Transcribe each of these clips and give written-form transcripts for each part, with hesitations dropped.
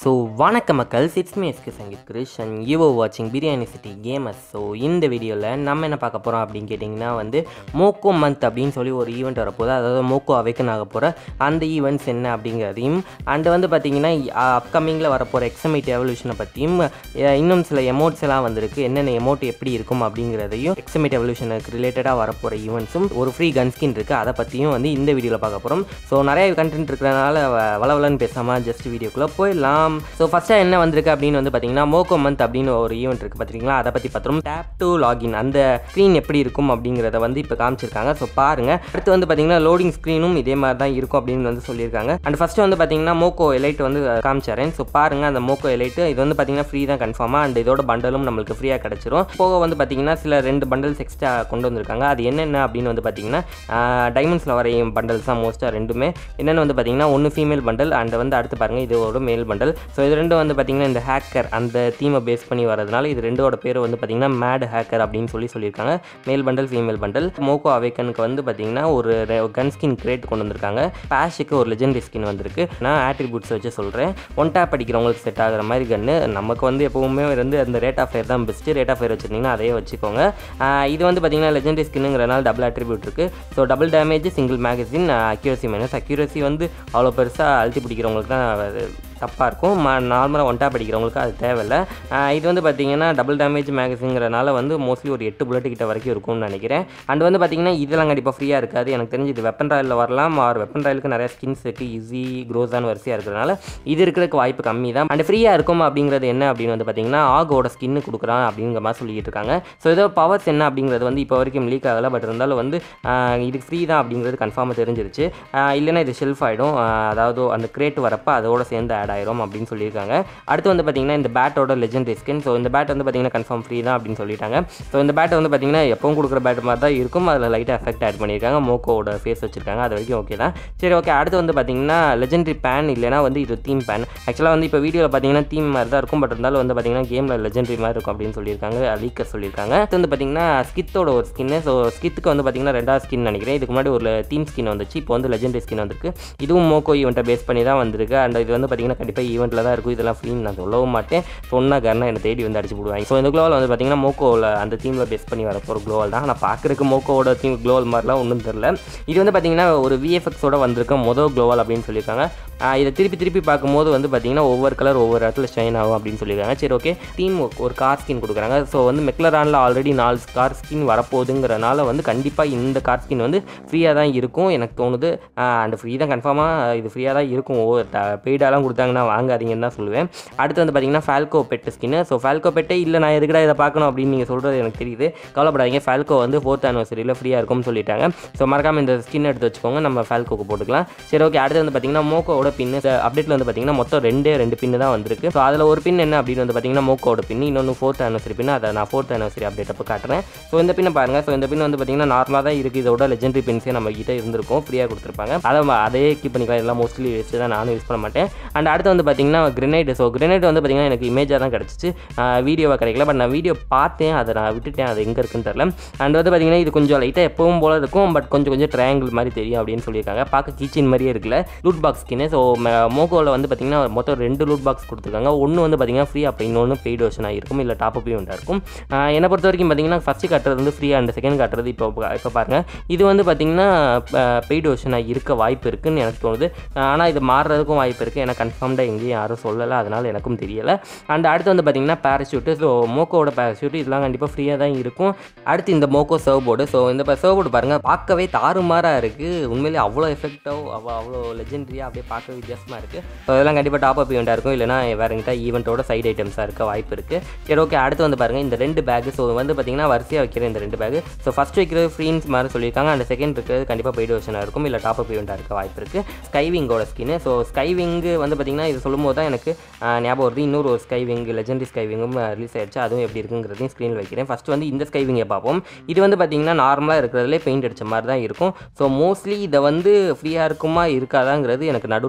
So வணக்கம் மக்கள், it's me SK Sangeeth Krish and you are வாட்சிங் பிரியாணி சிட்டி கேமர்ஸ். ஸோ இந்த வீடியோவில் நம்ம என்ன பார்க்க போகிறோம் அப்படின்னு கேட்டிங்கன்னா மோக்கோ மந்த் அப்படின்னு சொல்லி ஒரு ஈவெண்ட் வரப்போகுது. அதாவது மோக்கோ அவேக்கன் ஆக போகிற அந்த ஈவெண்ட்ஸ் என்ன அப்படிங்கிறதையும் அண்டு பார்த்திங்கன்னா அப்கமிங்கில் வரப்போகிற எக்ஸமைட் எவல்யூஷனை பற்றியும் இன்னும் சில எமோட்ஸ் எல்லாம் வந்திருக்கு. என்னென்ன எமோட் எப்படி இருக்கும் அப்படிங்கிறதையும் எக்ஸமைட் எவல்யூஷனுக்கு ரிலேட்டடாக வரப்போகிற ஈவெண்ட்ஸும் ஒரு ஃப்ரீ கன்ஸ்கின் இருக்குது, அதை பற்றியும் இந்த வீடியோவில் பார்க்க போகிறோம். ஸோ நிறைய கண்டென்ட் இருக்கிறனால வளவலன்னு பேசாமல் ஜஸ்ட் வீடியோக்குள்ளே போயிடலாம். ஸோ ஃபஸ்ட்டாக என்ன வந்திருக்கு அப்படின்னு பார்த்தீங்கன்னா மோக்கோ மந்த் அப்படின்னு ஒரு ஈவெண்ட் இருக்குது பார்த்தீங்களா, அதை பற்றி பார்த்துரும். டேப் டு லாகின் அந்த ஸ்க்ரீன் எப்படி இருக்கும் அப்படிங்கிறத இப்போ காமிச்சிருக்காங்க. ஸோ பாருங்கள். அடுத்து பார்த்தீங்கன்னா லோடிங் ஸ்க்ரீனும் இதே மாதிரி தான் இருக்கும் அப்படின்னு சொல்லியிருக்காங்க. அண்ட் ஃபஸ்ட்டு பார்த்தீங்கன்னா மோக்கோ எலைட் காமிச்சாரேன். ஸோ பாருங்கள், அந்த மோக்கோ எலைட் இது பார்த்தீங்கன்னா ஃப்ரீ தான் கன்ஃபார்மாக. அண்ட் இதோட பண்டலும் நம்மளுக்கு ஃப்ரீயாக கிடச்சிரும். போக பார்த்தீங்கன்னா சில 2 பண்டல்ஸ் எக்ஸ்ட்ரா கொண்டு வந்திருக்காங்க. அது என்னென்ன அப்படின்னு பார்த்தீங்கன்னா டைமண்ட்ஸில் வர பண்டல்ஸ் தான் மோஸ்ட்டாக ரெண்டுமே. என்னென்னு பார்த்தீங்கன்னா ஒன்று ஃபீமேல் பண்டல் அண்ட் அடுத்து பாருங்கள் இது ஒரு மேல் பண்டல். ஸோ இது ரெண்டும் பார்த்தீங்கன்னா இந்த ஹேக்கர் அந்த தீமை பேஸ் பண்ணி வரதுனால இது ரெண்டோட பேர் பார்த்தீங்கன்னா மேட் ஹேக்கர் அப்படின்னு சொல்லியிருக்காங்க. Male bundle female bundle. Moco அவேக்கனுக்கு பார்த்தீங்கன்னா ஒரு கன் ஸ்கின் கிரேட் கொண்டு வந்திருக்காங்க. பேஷுக்கு ஒரு லெஜெண்டரி ஸ்கின் வந்திருக்கு. நான் ஆட்ரிபியூட்ஸ் வச்சு சொல்கிறேன். ஒன் டேப் அடிக்கிறவங்களுக்கு செட் ஆகிற மாதிரி கன்று. நமக்கு எப்போவுமே அந்த ரேட் ஆஃப் ஃபயர் தான் பெஸ்ட்டு. ரேட் ஆஃப் ஃபயர் வச்சுருந்தீங்கன்னா அதையே வச்சுக்கோங்க. இது பார்த்தீங்கன்னா லெஜெண்டரி ஸ்கின்னுங்கிறனால டபுள் ஆட்ரிபியூட் இருக்குது. So double damage, single magazine, accuracy minus. Accuracy அவ்வளோ பெருசாக அழுத்தி பிடிக்கிறவங்களுக்கு தான் தப்பாக இருக்கும். நார்மலாக ஒன் டேப் அடிக்கிறவங்களுக்கு அது தேவையில்லை. இது பார்த்தீங்கன்னா டபுள் டேமேஜ் மேகசின்ங்கிறனால மோஸ்ட்லி ஒரு 8 புல்லட் கிட்ட வரைக்கும் இருக்கும்னு நினைக்கிறேன். அண்ட் பார்த்தீங்கன்னா இதெல்லாம் கண்டிப்பாக ஃப்ரீயாக இருக்காது. எனக்கு தெரிஞ்சு இது வெப்பன் ராயலில் வரலாம். வெப்பன் ராயலுக்கு நிறைய ஸ்கின்ஸ் இருக்குது. ஈஸி க்ரோஸான வரிசையாக இருக்கிறதுனால இது இருக்கிறதுக்கு வாய்ப்பு கம்மி தான். அண்ட் ஃப்ரீயாக இருக்கும் அப்படிங்கிறது என்ன அப்படின்னு பார்த்தீங்கன்னா ஆகோட ஸ்கின்னு கொடுக்குறான் அப்படிங்கிற மாதிரி சொல்லிட்டு இருக்காங்க. ஸோ இதோ பவர்ஸ் என்ன அப்படிங்கிறது இப்போ வரைக்கும் லீக் ஆகலை. பட் இருந்தாலும் இது ஃப்ரீ தான் அப்படிங்கிறது கன்ஃபார்மாக தெரிஞ்சிருச்சு. இல்லைன்னா இது ஷெல்ஃப் ஆகிடும். அதாவது அந்த கிரேட் வரப்போ அதோட சேர்ந்து ஆட் ஆயிரும் அப்படின்னு சொல்லியிருக்காங்க. அடுத்து பார்த்தீங்கன்னா இந்த பேட்டோட லெஜெண்டரி ஸ்கின். ஸோ இந்த பேட் பார்த்தீங்கன்னா கன்ஃபார்ம் ஃப்ரீ தான் அப்படின்னு சொல்லிட்டாங்க. ஸோ இந்த பேட் பார்த்தீங்கன்னா எப்பவும் கொடுக்குற பேட் மாதிரி தான் இருக்கும். அதில் லைட்டாக எஃபெக்ட் ஆட் பண்ணியிருக்காங்க. மோக்கோட ஃபேஸ் வச்சிருக்காங்க. அது வரைக்கும் ஓகே தான். சரி, ஓகே. அடுத்து பார்த்தீங்கன்னா லெஜெண்டரி பேன் இல்லைனா இது தீம் பேன். ஆக்சுவலாக இப்போ வீடியோவில் பார்த்தீங்கன்னா தீம் மாதிரி தான் இருக்கும். பட் இருந்தாலும் பார்த்தீங்கன்னா கேமில் லெஜெண்டரி மாதிரி இருக்கும் அப்படின்னு சொல்லியிருக்காங்க. லீக்கர் சொல்லியிருக்காங்க. அடுத்து பார்த்தீங்கன்னா ஸ்கித்தோட ஒரு ஸ்கின்னு. ஸோ ஸ்கித்துக்கு பார்த்தீங்கன்னா 2வது ஸ்கின் நினைக்கிறேன். இதுக்கு முன்னாடி ஒரு தீம் ஸ்கின் வந்துச்சு. இப்போ லெஜெண்டரி ஸ்கின் வந்திருக்கு. இதுவும் மோக்கோ ஈவெண்ட்டை பேஸ் பண்ணி தான் வந்திருக்கு. அண்ட் இது பார்த்தீங்கன்னா கண்டிப்பாக ஈவெண்ட்டில் தான் இருக்கும். இதெல்லாம் ஃப்ரீன்னு நான் சொல்லவும் மாட்டேன். சொன்னால் கர்னா என்னை தேடி அடிச்சு போடுவாங்க. ஸோ இந்த க்ளோவால் பார்த்தீங்கன்னா மோக்கோவில் அந்த தீமில் பேஸ் பண்ணி வரப்போகிற க்ளோவால் தான். நான் பார்க்குறதுக்கு மோக்கோவோட தீம் க்ளோவால் மாதிரிலாம் ஒன்றும் தெரில. இது பார்த்தீங்கன்னா ஒரு விஎஃப்எக்ஸோட வந்திருக்க மொதல் க்ளோவால் அப்படின்னு சொல்லியிருக்காங்க. இதை திருப்பி பார்க்கும்போது பார்த்தீங்கன்னா ஒவ்வொரு கலர் ஒவ்வொரு இடத்துல ஷைன் ஆகும் அப்படின்னு சொல்லியிருக்காங்க. சரி, ஓகே. தீம் ஒரு கார் ஸ்கின் கொடுக்குறாங்க. ஸோ மெக்லரானில் ஆல்ரெடி 4 கார் ஸ்கின் வரப்போகுதுங்கிறனால கண்டிப்பாக இந்த கார் ஸ்கின் ஃப்ரீயாக தான் இருக்கும் எனக்கு தோணுது. அண்ட் ஃப்ரீ தான் கன்ஃபார்மாக இது ஃப்ரீயாக தான் இருக்கும். பெய்டாலாம் கொடுத்தாங்கன்னா வாங்காதீங்கன்னு தான் சொல்லுவேன். அடுத்து பார்த்தீங்கன்னா ஃபால்கோ பெட்டு ஸ்கின்னு. ஸோ ஃபால்கோ பெட்டே இல்லை, நான் எதுக்கடா இதை பார்க்கணும் அப்படின்னு நீங்கள் சொல்கிறது எனக்கு தெரியுது. கவலைப்படாதீங்க. ஃபால்கோ 4th ஆனிவர்சரியில் ஃப்ரீயாக இருக்கும்னு சொல்லிட்டாங்க. ஸோ மறக்காமல் இந்த ஸ்கின் எடுத்து வச்சுக்கோங்க. நம்ம ஃபால்கோக்கு போட்டுக்கலாம். சரி, ஓகே. அடுத்து பார்த்தீங்கன்னா மோக்கோட பின்னு அப்டேட்டில் பார்த்தீங்கன்னா மொத்தம் 2 பின்னு தான் வந்திருக்கு. ஸோ அதில் ஒரு பின் என்ன அப்படின்னு பார்த்தீங்கன்னா மோக்கோட பின், இன்னொன்று 4th ஆனிவர்சரி பின். அதை நான் 4th ஆனிவர்சரி அப்டேட் அப்போ காட்டுறேன். ஸோ இந்த பின்னை பாருங்கள். ஸோ இந்த பின் பார்த்தீங்கன்னா நார்மலாக தான் இருக்குது. இதோட லெஜெண்டரி பின்ஸே நம்ம கிட்ட இருந்திருக்கும். ஃப்ரீயாக கொடுத்துருப்பாங்க. அதே கீப் பண்ணிக்கலாம். எல்லாம் மோஸ்ட்லி வேஸ்ட்டு தான், நானும் யூஸ் பண்ண மாட்டேன். அண்ட் அடுத்து பார்த்தீங்கன்னா கிரெனேட். ஸோ கிரெனேட் பார்த்தீங்கன்னா எனக்கு இமேஜாக தான் கிடச்சிச்சு, வீடியோவாக கிடைக்கல. பட் நான் வீடியோ பார்த்தேன், அதை நான் விட்டுட்டேன். அது எங்கே இருக்குன்னு தெரில. அண்ட் பார்த்தீங்கன்னா இது கொஞ்சம் லைட்டாக எப்பவும் போல இருக்கும். பட் கொஞ்சம் ட்ரையாங்கிள் மாதிரி தெரியும் அப்படின்னு சொல்லியிருக்காங்க. பார்க்க கீச்சின் மாதிரியே இருக்குல்ல. லூட் பாக்ஸ் ஸ்கின்னு. ஸோ மோக்கோவில் பார்த்தீங்கன்னா மொத்தம் 2 லூட் பாக்ஸ் கொடுத்துருக்காங்க. ஒன்று பார்த்தீங்கன்னா ஃப்ரீ, அப்போ இன்னொன்று பெய்ட் வெர்ஷனாக இருக்கும், இல்லை டாப் அப் ஈவெண்ட்டாக இருக்கும். என்னை பொறுத்த வரைக்கும் பார்த்தீங்கன்னா ஃபஸ்ட்டு காட்டுறது ஃப்ரீ அண்ட் செகண்ட் காட்டுறது இப்போ பாருங்கள். இது பார்த்தீங்கன்னா பெய்ட் வெர்ஷனாக இருக்க வாய்ப்பு இருக்குதுன்னு எனக்கு தோணுது. ஆனால் இது மாறுறதுக்கும் வாய்ப்பு இருக்குது. ஏன்னா கன்ஃபார்ம்டாக எங்கேயும் யாரும் சொல்லலை, அதனால் எனக்கும் தெரியலை. அண்ட் அடுத்து பார்த்தீங்கன்னா பேராஷூட்டு. ஸோ மோக்கோட பேராஷூட் இதெல்லாம் கண்டிப்பாக ஃப்ரீயாக தான் இருக்கும். அடுத்து இந்த மோக்கோ சர்ஃபோர்டு. ஸோ இந்த சர்ஃபோர்டு பாருங்கள், பார்க்கவே தாறுமாறாக இருக்குது. உண்மையிலே அவ்வளோ எஃபெக்டாக அவ்வளோ லெஜெண்டரியாக அப்படியே பார்க்க வித்தியாசமாக இருக்குது. ஸோ இதெல்லாம் கண்டிப்பாக டாப் அப் ஈவெண்ட்டாக இருக்கும், இல்லைனா வேறு எங்கிட்ட ஈவெண்ட்டோட சைட் ஐட்டம்ஸாக இருக்க வாய்ப்பு இருக்குது. சரி, ஓகே. அடுத்து பாருங்கள் இந்த 2 பேக்கு. ஸோ பார்த்தீங்கன்னா வரிசையாக வைக்கிற இந்த 2 பேக்கு. ஸோ ஃபஸ்ட் வைக்கிறது ஃப்ரீன்ஸ் மாதிரி சொல்லியிருக்காங்க. அண்ட் செகண்ட் இருக்கிறது கண்டிப்பாக பெய்ட் வெர்ஷனாக இருக்கும், இல்லை டாப் அப் ஈவெண்ட்டாக இருக்க வாய்ப்பு இருக்குது. ஸ்கைவிங்கோட ஸ்கின்னு. ஸோ ஸ்கைவிங்கு பார்த்தீங்கன்னா இது சொல்லும்போது தான் எனக்கு ஞாபகம் வருது. இன்னொரு ஒரு ஸ்கைவிங் லெஜெண்டரி ஸ்கைவிங்கும் ரிலீஸ் ஆயிடுச்சு. அதுவும் எப்படி இருக்குங்கிறதையும் ஸ்க்ரீனில் வைக்கிறேன். ஃபஸ்ட்டு இந்த ஸ்கைவிங்கை பார்ப்போம். இது பார்த்தீங்கன்னா நார்மலாக இருக்கிறதுலே பெயிண்ட் அடித்த மாதிரி தான் இருக்கும். ஸோ மோஸ்ட்லி இதை ஃப்ரீயாக இருக்குமா இருக்காதாங்கிறது எனக்கு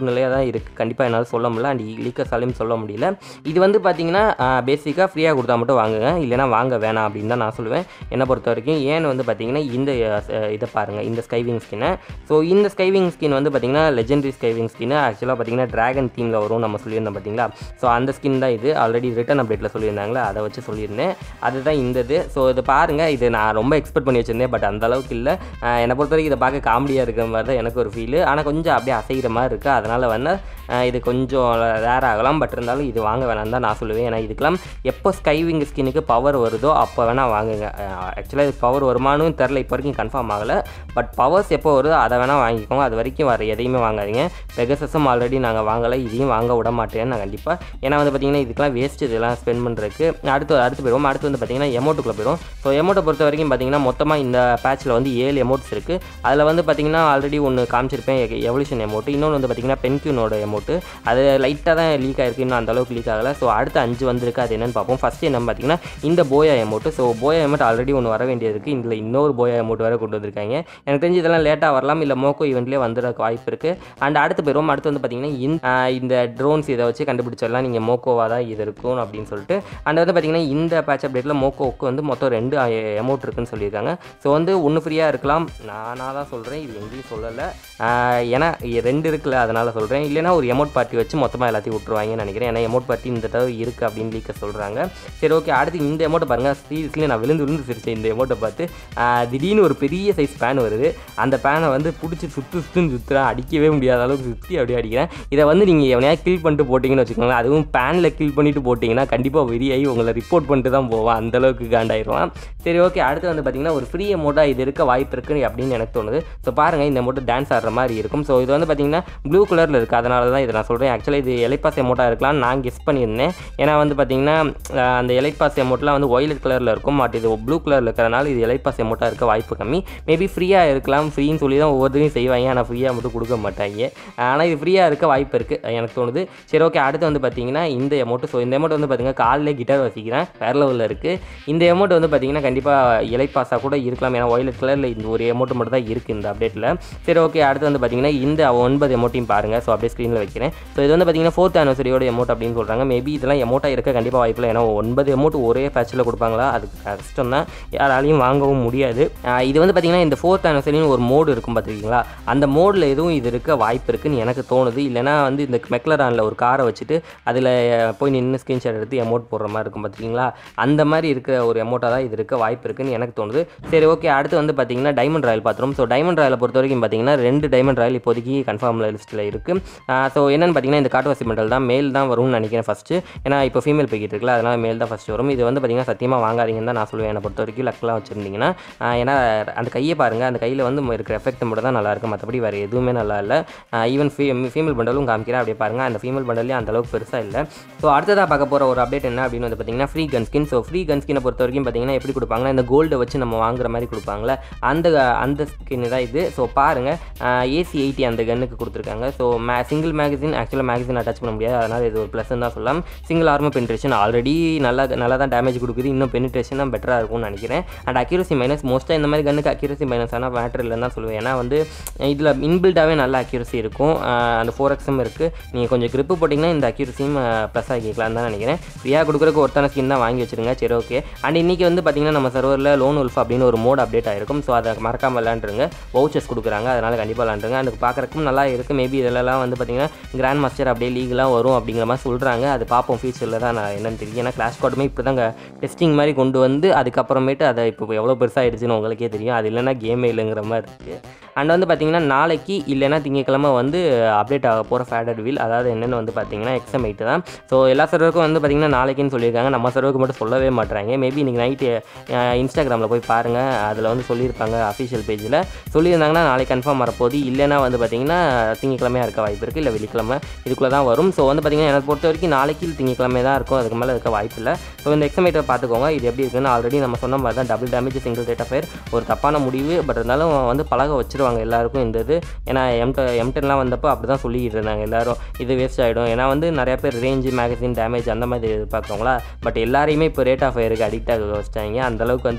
நிலையாக தான் இருக்குது, கண்டிப்பாக என்னால் சொல்ல முடியல. அண்ட் லீக்கர்ஸாலையும் சொல்ல முடியல. இது வந்து பார்த்தீங்கன்னா பேசிக்காக ஃப்ரீயாக கொடுத்தா மட்டும் வாங்குங்க, இல்லைனா வாங்க வேணாம் அப்படின்னு தான் நான் சொல்லுவேன் என்னை பொறுத்த வரைக்கும். ஏன்னு வந்து பார்த்தீங்கன்னா இந்த இதை பாருங்கள், இந்த ஸ்கைவிங் ஸ்கின்னை. ஸோ இந்த ஸ்கைவிங் ஸ்கின் வந்து பார்த்தீங்கன்னா லெஜெண்டரி ஸ்கைவிங் ஸ்கின்னு ஆக்சுவலாக பார்த்தீங்கன்னா ட்ராகன் தீமில் வரும் நம்ம சொல்லியிருந்தோம் பார்த்தீங்களா. ஸோ அந்த ஸ்கின் தான் இது. ஆல்ரெடி ரிட்டன் அப்டேட்டில் சொல்லியிருந்தாங்களா, அதை வச்சு சொல்லியிருந்தேன். அதுதான் இந்த இது. ஸோ இது பாருங்கள், இது நான் ரொம்ப எக்ஸ்பெக்ட் பண்ணி வச்சுருந்தேன், பட் அந்த அளவுக்கு இல்லை. என்னை பொறுத்த வரைக்கும் இதை பார்க்க காமெடியாக இருக்கிற மாதிரி தான் எனக்கு ஒரு ஃபீல். ஆனால் கொஞ்சம் அப்படியே அசைகிற மாதிரி இருக்குது. அதனால் வந்து இது கொஞ்சம் ரேர் ஆகலாம், பட் இருந்தாலும் இது வாங்க வேணாம் தான் நான் சொல்லுவேன். ஏன்னா இதுக்கெல்லாம் எப்போ ஸ்கைவிங் ஸ்கின்னுக்கு பவர் வருதோ அப்போ வேணால் வாங்குங்க. ஆக்சுவலாக இது பவர் வருமானு தெரில, இப்போ வரைக்கும் கன்ஃபார்ம் ஆகலை. பட் பவர்ஸ் எப்போ வருதோ அதை வேணால் வாங்கிக்கோங்க. அது வரைக்கும் வர எதையுமே வாங்காதீங்க. பெகசஸும் ஆல்ரெடி நாங்கள் வாங்கலை, இதையும் வாங்க விட மாட்டேன் நான் கண்டிப்பாக. ஏன்னா வந்து பார்த்திங்கன்னா இதுக்கெல்லாம் வேஸ்ட், இதெல்லாம் ஸ்பெண்ட் பண்ணுறதுக்கு. அடுத்து போயிடுவோம். அடுத்து வந்து பார்த்திங்கன்னா எமோட்டுக்குள்ளே போயிடும். ஸோ எமோட்டை பொறுத்த வரைக்கும் பார்த்திங்கன்னா மொத்தமாக இந்த பேட்சில் வந்து 7 எமோட்ஸ் இருக்குது. அதில் வந்து பார்த்திங்கன்னா ஆல்ரெடி ஒன்று காமிச்சிருப்பேன், எவல்யூஷன் எமோட்டு. இன்னொன்று வந்து பார்த்திங்கன்னா பென்க்யூனோட எமோட்டு. அது லைட்டாக தான் லீக் ஆகிருக்கு, இன்னும் அந்தளவுக்கு லீக் ஆகலை. ஸோ அடுத்து 5 வந்திருக்கு, அது என்னென்னு பார்ப்போம். ஃபஸ்ட்டு என்ன பார்த்திங்கன்னா இந்த booyah emote. So booyah emote already ஒன்று வர வேண்டியது இருக்குது, இதில் இன்னொரு போயா எமோட் வேறு கொண்டு வந்திருக்காங்க. எனக்கு தெரிஞ்சு இதெல்லாம் லேட்டாக வரலாம், இல்லை மோக்கோ ஈவெண்ட்லேயே வந்துடுறதுக்கு வாய்ப்பு இருக்குது. அண்ட் அடுத்து போயிடுவோம். அடுத்து வந்து பார்த்திங்கன்னா இந்த ட்ரோன்ஸ் இதை வச்சு கண்டுபிடிச்சிடலாம் நீங்கள் மோக்கோவாக தான் இது இருக்கும் அப்படின்னு சொல்லிட்டு. அண்ட் வந்து பார்த்திங்கன்னா இந்த பேட்ச் அப்டேட்டில் மோக்கோவுக்கு வந்து மொத்தம் 2 எமோட் இருக்குன்னு சொல்லியிருக்காங்க. ஸோ வந்து ஒன்று ஃப்ரீயாக இருக்கலாம், நானாக தான் சொல்கிறேன், இது எங்கேயும் சொல்லலை. ஏன்னா 2 இருக்குல்ல அதனால் சொல்கிறேன். இல்லைனா ஒரு எமோட் பார்ட்டி வச்சு மொத்தமாக எல்லாத்தையும் விட்டுருவாங்கன்னு நினைக்கிறேன். ஏன்னா எமோட் பார்ட்டி இந்த தடவை இருக்குது அப்படின்னு லீக்க சொல்கிறாங்க. சரி ஓகே, அடுத்து இந்த எமோட்டை பாருங்கள். சீரியஸ்லி நான் விழுந்து சிரிச்சேன் இந்த எமோட்டை பார்த்து. திடீர்னு ஒரு பெரிய சைஸ் பேன் வருது. அந்த பேனை வந்து பிடிச்சி சுற்றுறேன், அடிக்கவே முடியாத அளவுக்கு சுற்றி அப்படியே அடிக்கிறேன். இதை வந்து நீங்கள் எவனையாக கில் பண்ணிட்டு போட்டிங்கன்னு வச்சுக்கோங்களேன், அதுவும் பேனில் கில் பண்ணிவிட்டு போட்டிங்கன்னா கண்டிப்பாக வெறியாகி உங்களை ரிப்போர்ட் பண்ணிட்டு தான் போவான், அந்தளவுக்கு காண்டாயிடுவான். சரி ஓகே, அடுத்து வந்து பார்த்திங்கன்னா ஒரு ஃப்ரீ எமோட்டாக இது இருக்க வாய்ப்பு இருக்குது அப்படின்னு எனக்கு தோணுது. ஸோ பாருங்கள், இந்த எமோட்டு டான்ஸ் ஆடுற மாதிரி இருக்கும். ஸோ இது வந்து பார்த்திங்கன்னா ப்ளூ கலரில் இருக்குது, அதனால தான் இதை நான் சொல்கிறேன். ஆக்சுவலாக இது எலைட் பாஸ் எமோட்டாக இருக்கலாம் நான் கெஸ் பண்ணியிருந்தேன். ஏன்னா வந்து பார்த்திங்கன்னா அந்த எலைட் பாஸ் எமோட்லாம் வந்து ஒயிலட் கலரில் இருக்கும், பட் இது ப்ளூ கலரில் இருக்கிறனால இது எலைட் பாஸ் எமோட்டாக இருக்க வாய்ப்பு கம்மி. மேபி ஃப்ரீயாக இருக்கலாம், ஃப்ரீன்னு சொல்லி தான் ஒவ்வொருத்தையும் செய்வாங்க, ஆனால் ஃப்ரீயாக மட்டும் கொடுக்க மாட்டாங்க. ஆனால் இது ஃப்ரீயாக இருக்க வாய்ப்பு இருக்குது எனக்கு தோணுது. சரி ஓகே, அடுத்து வந்து பார்த்திங்கன்னா இந்த எமோட்டு. ஸோ இந்த எமோட் வந்து பார்த்திங்கன்னா காலில் கிட்டார் வசிக்கிறேன், வேறு லெவலில் இருக்குது. இந்த எமோட் வந்து பார்த்திங்கன்னா கண்டிப்பாக எலைட் பாஸாக கூட இருக்கலாம், ஏன்னா ஒயிலட் கலரில் இந்த ஒரு எமோட்டு மட்டும் தான் இருக்குது இந்த அப்டேட்டில். சரி ஓகே, அடுத்து வந்து பார்த்திங்கன்னா இந்த 9 எமோட்டையும் பாருங்கள். ஸோ அப்படியே ஸ்க்ரீனில் வைக்கிறேன். ஸோ இது வந்து பார்த்திங்கன்னா 4th anniversary-யோட எமோட் அப்படின்னு சொல்கிறாங்க. மேபி இதெல்லாம் எமோட்டாக இருக்க கண்டிப்பாக வாய்ப்பு இல்லை, ஏன்னா 9 எமோட் ஒரே பேட்சில் கொடுப்பாங்களா, அதுக்கு கஷ்டம் தான், யாராலையும் வாங்கவும் முடியாது. இது வந்து பார்த்திங்கன்னா இந்த 4th anniversary-னு ஒரு மோடு இருக்கும் பார்த்துருக்கீங்களா, அந்த மோடில் எதுவும் இது இருக்க வாய்ப்பு இருக்குதுன்னு எனக்கு தோணுது. இல்லைனா வந்து இந்த மெக்லரானில் ஒரு காரை வச்சுட்டு அதில் போய் நின்று ஸ்க்ரீன்ஷாட் எடுத்து எமோட் போடுற மாதிரி இருக்கும் பார்த்துருக்கீங்களா, அந்த மாதிரி இருக்கிற ஒரு எமோட்டாக தான் இது இருக்க வாய்ப்பு இருக்குதுன்னு எனக்கு தோணுது. சரி ஓகே, அடுத்து வந்து பார்த்திங்கன்னா டைமண்ட் ராயல் பார்த்துரும். ஸோ டைமண்ட் ராயலை பொறுத்த வரைக்கும் பார்த்திங்கன்னா 2 டைமண்ட் ராயல் இப்போதைக்கு கன்ஃபார்ம் லிஸ்ட்டில் இருக்குது. ஸோ என்னென்னு பார்த்திங்கன்னா இந்த காட்டுவாசி மெண்டல் தான் மேல் தான் வரும்னு நினைக்கிறேன் ஃபஸ்ட்டு, ஏன்னா இப்போ ஃபீமேல் போய்கிட்டு இருக்குல்ல, அதனால் மேல் தான் ஃபஸ்ட்டு வரும். இது வந்து பார்த்திங்கன்னா சத்தியமாக வாங்காதீங்கன்னு தான் நான் சொல்லுவேன் என்னை பொறுத்த வரைக்கும், லக்லாம் வச்சுருந்தீங்கன்னா. ஏன்னா அந்த கையை பாருங்கள், அந்த கையில் வந்து இருக்கிற எஃபெக்ட் மட்டும் தான் நல்லாயிருக்கும், மற்றபடி வேறு எதுவுமே நல்லா இல்லை. ஈவன் ஃபீமேல் பண்டலும் காமிக்கிறேன், அப்படியே பாருங்கள், அந்த ஃபீமேல் பண்டல்லேயே அந்தளவுக்கு பெருசாக இல்லை. ஸோ அடுத்ததாக பார்க்க போகிற ஒரு அப்டேட் என்ன அப்படின்னு வந்து பார்த்திங்கன்னா free gun skin. So free gun ஸ்கினை பொறுத்த வரைக்கும் பார்த்திங்கன்னா எப்படி கொடுப்பாங்கன்னா இந்த கோல்டை வச்சு நம்ம வாங்குற மாதிரி கொடுப்பாங்களே, அந்த ஸ்கின் தான் இது. ஸோ பாருங்கள், AC-80 அந்த கன்னுக்கு கொடுத்துருக்காங்க. ஸோ சிங்கிள் மேகசின், ஆக்சுவலாக மேகசின் அட்டாச் பண்ண முடியாது, அதனால் இது ஒரு ப்ளஸ்ன்னு தான் சொல்லலாம். சிங்கிள் ஆர்மர் பெனிட்ரேஷன் ஆல்ரெடி நல்லா தான் டேமேஜ் கொடுக்குது, இன்னும் பெனிட்ரேஷன் தான் பெட்டராக இருக்கும்னு நினைக்கிறேன். அண்ட் அக்யூரசி மைனஸ், மோஸ்ட்டாக இந்த மாதிரி கன்னுக்கு அக்யூரசி மைனஸ் ஆனால் மேட்டர் இல்லைன்னு தான் சொல்லுவேன். ஏன்னா வந்து இதில் இன்பில்டாகவே நல்ல அக்யூரசி இருக்கும், அந்த 4xம் இருக்குது. நீங்கள் கொஞ்சம் கிரிப்பு போட்டிங்கன்னா இந்த அக்யூரசியும் ப்ளஸ் ஆகிக்கலாம் தான் நினைக்கிறேன். ஃப்ரீயாக கொடுக்குறக்கு ஒருத்தான ஸ்கின் தான் வாங்கி வச்சுருங்க. சரி ஓகே, அண்ட் இன்றைக்கி வந்து பார்த்திங்கன்னா நம்ம சர்வரில் லோன் உல்ஃப் அப்படின்னு ஒரு மோட் அப்டேட் ஆகிருக்கும். ஸோ அதை மறக்காமல் விளாண்டுருங்க, வவுச்சர்ஸ் கொடுக்குறாங்க, அதனால் கண்டிப்பாக விளாண்டுருங்க. அதுக்கு பார்க்குறக்கும் நல்லா இருக்குது. மேபி இதெல்லாம் வந்து பார்த்திங்கன்னா கிராண்ட் மாஸ்டர் அப்படியே லீகெலாம் வரும் அப்படிங்கிற மாதிரி சொல்கிறாங்க. அது பார்ப்போம் ஃபியூச்சரில் தான் நான் என்னென்னு தெரியும். ஏன்னா கிளாஷ் கார்டுமே இப்போ தான் டெஸ்டிங் மாதிரி கொண்டு வந்து அதுக்கப்புறமேட்டு அதை இப்போ எவ்வளோ பெருசாகிடுச்சுன்னு உங்களுக்கே தெரியும். அது இல்லைனா கேமே இல்லைங்கிற மாதிரி இருக்குது. அண்ட் வந்து பார்த்திங்கன்னா நாளைக்கு இல்லைனா திங்கக்கிழமை வந்து அப்டேட் ஆக போகிற ஃபேடட் வீல், அதாவது என்னென்னு வந்து பார்த்திங்கன்னா XM8 தான். ஸோ எல்லா சர்வருக்கும் வந்து பார்த்திங்கன்னா நாளைக்குன்னு சொல்லியிருக்காங்க, நம்ம சர்வருக்கு மட்டும் சொல்லவே மாட்டுறாங்க. மேபி இன்றைக்கி நைட்டு இன்ஸ்டாகிராமில் போய் பாருங்கள், அதில் வந்து சொல்லியிருப்பாங்க அஃபிஷியல் பேஜில் சொல்லியிருந்தாங்கன்னா நாளைக்கு கன்ஃபார்ம் வரப்போது, இல்லைனா வந்து பார்த்திங்கன்னா திங்கக்கிழமையாக இருக்க வாய்ப்பு இருக்குது, இல்லை வெள்ளிக்கிழமை இதுக்குள்ளே தான் வரும். ஸோ வந்து பார்த்திங்கன்னா எனக்கு பொறுத்த வரைக்கும் நாளைக்கு திங்கக்கிழமை தான் இருக்கும், அதுக்கு மேலே இருக்க வாய்ப்பு இல்லை. ஸோ இந்த XM8 பார்த்துக்கோங்க, இது எப்படி இருக்குன்னு. ஆல்ரெடி நம்ம சொன்ன மாதிரி தான் double damage single rate of fire, ஒரு தப்பான முடிவு, பட் இருந்தாலும் வந்து பழக வச்சிருவாங்க எல்லாருக்கும் இந்த இது. ஏன்னா M10லாம் வந்தப்போ அப்படி தான் சொல்லிக்கிட்டு இருந்தாங்க எல்லாரும், இது வேஸ்ட் ஆகிடும். ஏன்னா வந்து நிறையா பேர் ரேஞ்சு மேகசின் டேமேஜ் அந்த மாதிரி எதிர்பார்க்குறவங்களா, பட் எல்லாரையுமே இப்போ ரேட் ஆஃப் ஃபயருக்கு அடிக்ட் ஆக வச்சிட்டாங்க. அந்தளவுக்கு வந்து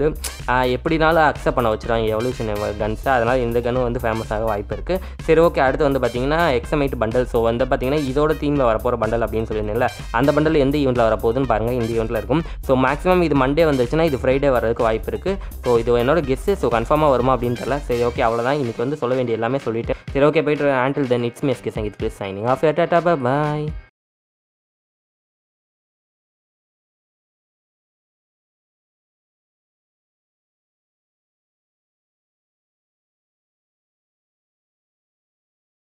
எப்படினாலும் அக்செப்ட் பண்ண வச்சுருவாங்க எவல்யூஷன் கன்ஸை. அதனால் இந்த கன்னும் வந்து ஃபேமஸ் ஆக வாய்ப்பு இருக்குது. சரி ஓகே, அடுத்து வந்து பார்த்தீங்கன்னா எக்ஸமைட் பண்டல். ஸோ வந்து பார்த்தீங்கன்னா இதோட தீமில் வரப்போகிற பண்டல் அப்படின்னு சொல்லியிருந்தேன்ல, அந்த பண்டல் எந்த ஈவெண்ட்டில் வரப்போகுதுன்னு பாருங்கள். இந்த ஈவெண்ட்டில் இருக்கும். ஸோ மேக்ஸிமம் இது மண்டே வந்துச்சுன்னா இது ஃப்ரைடே வரதுக்கு வாய்ப்பு இருக்குது. ஸோ இது என்னோட கெஸ்ஸு. ஸோ கன்ஃபார்மாக வருமா அப்படின்னு தெரியல. சரி ஓகே, அவ்வளோதான் இன்றைக்கி வந்து சொல்ல வேண்டிய எல்லாமே சொல்லிவிட்டு. சரி ஓகே, போய்ட்டு until then it's me SK Sangeeth, please signing off. Bye.